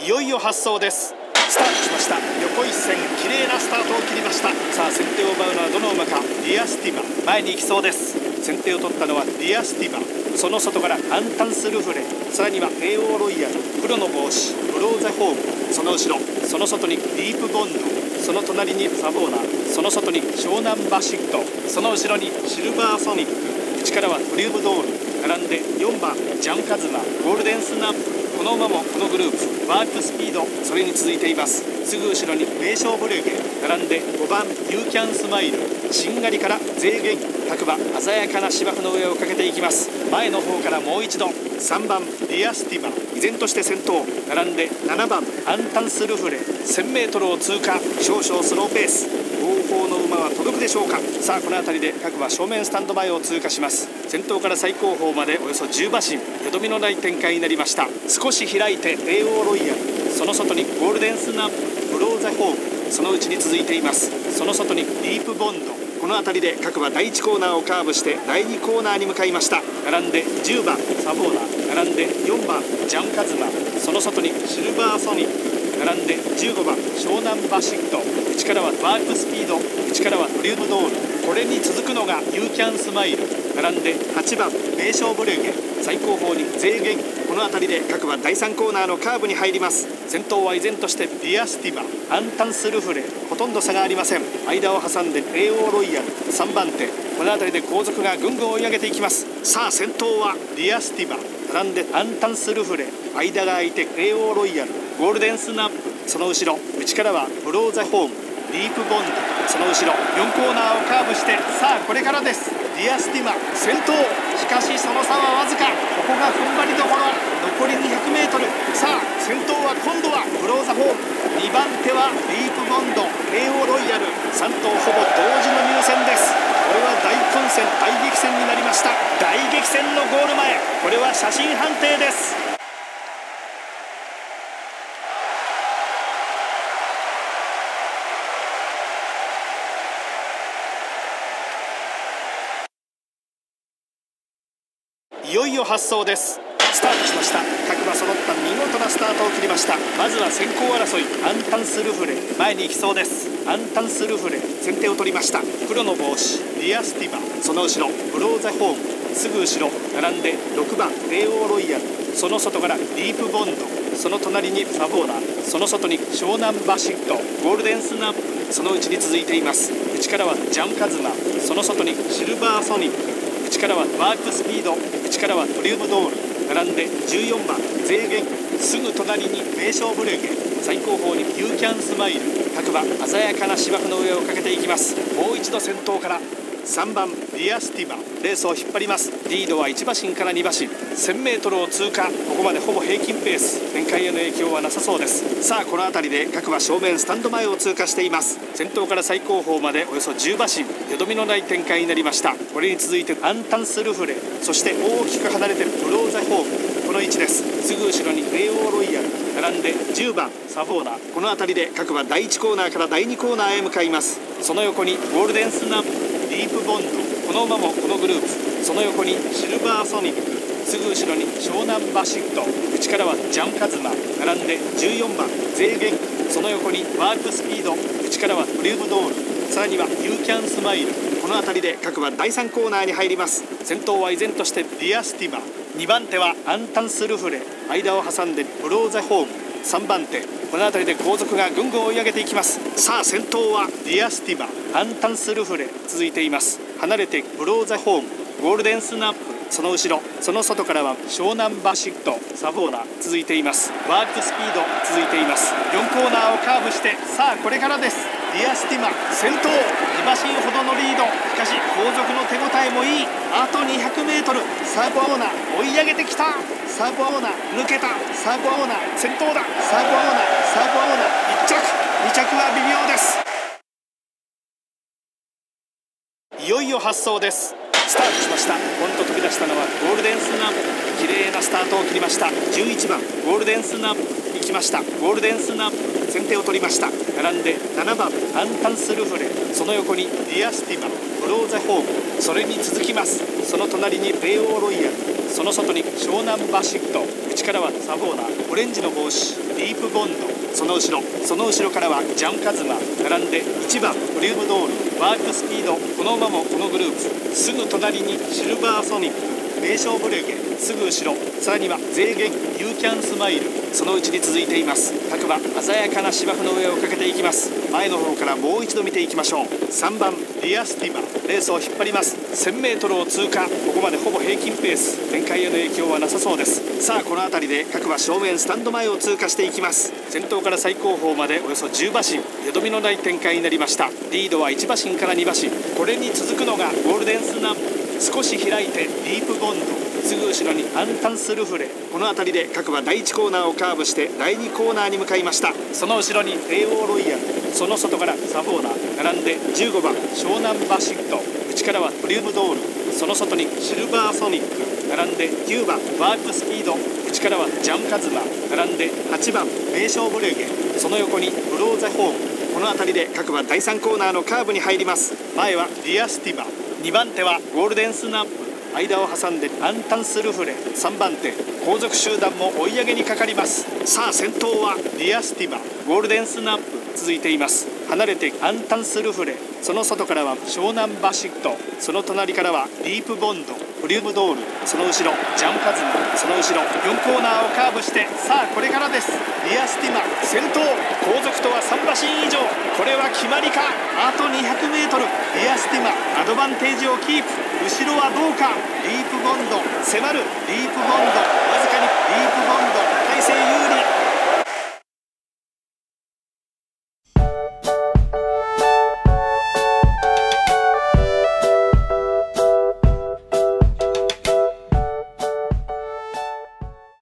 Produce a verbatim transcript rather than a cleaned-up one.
いよいよ発走です。スタートしました。横一線綺麗なスタートを切りました。さあ先手を奪うのはどの馬か。ディアスティマ前に行きそうです。先手を取ったのはディアスティマ、その外からアンタンスルフレ、さらには帝王ロイヤル、黒の帽子ブローザホーム、その後ろその外にディープボンド、その隣にサボーナ、その外に湘南バシット、その後ろにシルバーソニック、内からはトリウムドール、並んでよんばんジャンカズマ、ゴールデンスナップ、この馬もこのグループワープスピード、それに続いています。すぐ後ろに名将ブレゲ、並んでごばんユーキャンスマイル、しんがりから税源各馬鮮やかな芝生の上をかけていきます。前の方からもう一度さんばんディアスティマ依然として先頭、並んでななばんアンタンスルフレ、 せんメートルを通過、少々スローペース、後方の馬は届くでしょうか。さあこの辺りで各馬正面スタンド前を通過します。先頭から最後方までおよそじゅう馬身、よどみのない展開になりました。少し開いて帝王ロイヤル、その外にゴールデンスナップ、ブローザホーム、そのうちに続いています。その外にディープボンド、この辺りで各馬だいいちコーナーをカーブしてだいにコーナーに向かいました。並んでじゅうばんサボーナ、並んでよんばんジャンカズマ、その外にシルバーソニック、並んでじゅうごばん湘南バシット、内からはワークスピード、内からはトリウムドール、これに続くのがユーキャンスマイル、並んではちばん名将ブレゲ、最後方に税源、この辺りで各馬だいさんコーナーのカーブに入ります。先頭は依然としてディアスティマ、アンタンスルフレ、ほとんど差がありません。間を挟んで帝王ロイヤルさんばん手、この辺りで後続がぐんぐん追い上げていきます。さあ先頭はディアスティマ、並んでアンタンスルフレ、間が空いて帝王ロイヤル、ゴールデンスナップ、その後ろ内からはブローザホーム、ディープボンド、その後ろよんコーナーをカーブして、さあこれからです。ディアスティマ先頭、しかしその差はわずか、ここが踏ん張りどころ、残り にひゃくメートル、さあ先頭は今度はブローザホーム、にばん手はディープボンド、帝王ロイヤル、さん頭ほぼ同時の入線です。これは大混戦、大激戦になりました。大激戦のゴール前、これは写真判定です。いよいよ発走です。スタートしました。各馬揃った見事なスタートを切りました。まずは先行争い、アンタンスルフレ前に行きそうです。アンタンスルフレ先手を取りました。黒の帽子ディアスティマ、その後ろブローザホーム、すぐ後ろ並んでろくばん帝王ロイヤル、その外からディープボンド、その隣にサボーナ、その外に湘南バシット、ゴールデンスナップ、その内に続いています。内からはジャンカズマ、その外にシルバーソニック、内からはワークスピード、内からはトリウムドール、並んでじゅうよんばん税源、すぐ隣に名将ブレゲ、最後方にユーキャンスマイル、各馬鮮やかな芝生の上をかけていきます。もう一度先頭からさんばんディアスティマレースを引っ張ります。リードはいち馬身からに馬身、 せんメートルを通過、ここまでほぼ平均ペース、展開への影響はなさそうです。さあこの辺りで各馬正面スタンド前を通過しています。先頭から最後方までおよそじゅう馬身、よどみのない展開になりました。これに続いてアンタンスルフレ、そして大きく離れてブローザホーム、この位置です。すぐ後ろに帝王ロイヤル、並んでじゅうばんサボーナ、この辺りで各馬だいいちコーナーからだいにコーナーへ向かいます。その横にゴールデンスナップ、ディープボンド、この馬もこのグループ、その横にシルバーソニック、すぐ後ろに湘南バシット、内からはジャンカズマ、並んでじゅうよんばん税源、その横にワークスピード、内からはトリウムドール、さらにはユーキャンスマイル、この辺りで各馬だいさんコーナーに入ります。先頭は依然としてディアスティマ、にばん手はアンタンスルフレ、間を挟んでブローザホーム、さんばん手、この辺りで後続がぐんぐん追い上げていきます。さあ先頭はディアスティマ、アンタンスルフレ続いています。離れてブローザホーム、ゴールデンスナップ、その後ろその外からは湘南バシット、サボーナ続いています。ワークスピード続いています。よんコーナーをカーブして、さあこれからです。ディアスティマ先頭、に馬身ほどのリード、しかし後続の手応えもいい。あと にひゃくメートル、サボーナ追い上げてきた。サボーナ抜けた、サボーナ先頭だ、サボーナサボーナいっ着、に着は微妙です。いよいよ発走です。スタートしました。ポンと飛び出したのはゴールデンスナップ、綺麗なスタートを切りました。じゅういちばんゴールデンスナップ行きました。ゴールデンスナップ先手を取りました。並んでななばんアンタンスルフレ、その横にディアスティマ、ブローザホーム、それに続きます。その隣に帝王ロイヤル、 その外に湘南バシット、内からはサフォーナ、オレンジの帽子ディープボンド、その後ろその後ろからはジャンカズマ、並んでいちばんボリュームドール、ワークスピード、この馬もこのグループ、すぐ隣にシルバーソニック、名勝ブレゲ、すぐ後ろさらにはゼーゲン、ユーキャンスマイル、そのうちに続いています。各馬鮮やかな芝生の上をかけていきます。前の方からもう一度見ていきましょう。さんばんディアスティマ、レースを引っ張ります。 せんメートル を通過、ここまでほぼ平均ペース、展開への影響はなさそうです。さあこの辺りで各馬正面スタンド前を通過していきます。先頭から最後方までおよそじゅう馬身、よどみのない展開になりました。リードはいち馬身からに馬身、これに続くのがゴールデンスナップ、少し開いてディープボンド、すぐ後ろにアンタンスルフレ、この辺りで各馬だいいちコーナーをカーブしてだいにコーナーに向かいました。その後ろに帝王ロイヤル、その外からサフォーナ、並んでじゅうごばん湘南バシット、内からはプリウムドール、その外にシルバーソニック、並んできゅうばんワークスピード、内からはジャンカズマ、並んではちばん名勝ブレゲ、その横にブローザホーム、この辺りで各馬だいさんコーナーのカーブに入ります。前はディアスティマ、にばん手はゴールデンスナップ、間を挟んでアンタンスルフレ、さんばん手後続集団も追い上げにかかります。さあ先頭はディアスティマ、ゴールデンスナップ続いています。離れてアンタンスルフレ、その外からは湘南バシット、その隣からはディープボンド、ボリュームドール、その後ろジャンカズマ、その後ろよんコーナーをカーブして、さあこれからです。ディアスティマ先頭、後続とはさん馬身以上、これは決まりか。あと にひゃくメートル、ディアスティマアドバンテージをキープ、後ろはどうか。ディープボンド迫る、ディープボンドわず